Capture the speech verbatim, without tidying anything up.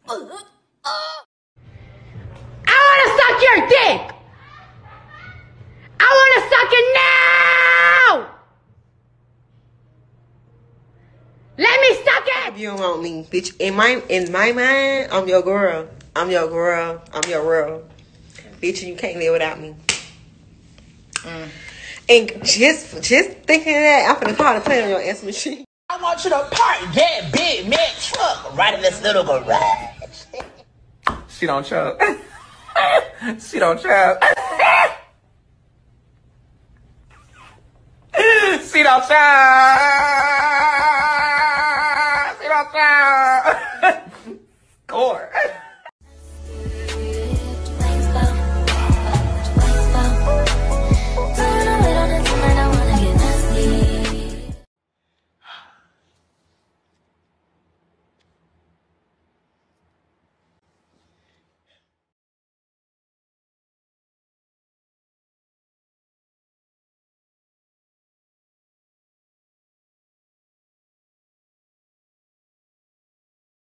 I want to suck your dick. I want to suck it now. Let me suck it. If you don't want me, bitch, in my in my mind, I'm your girl. I'm your girl. I'm your girl. Bitch, you can't live without me. Mm. And just just thinking of that, I'm finna call the plane on your answer machine. I want you to park that big Mac truck right in this little garage. She don't chug. She don't chug. She don't chug.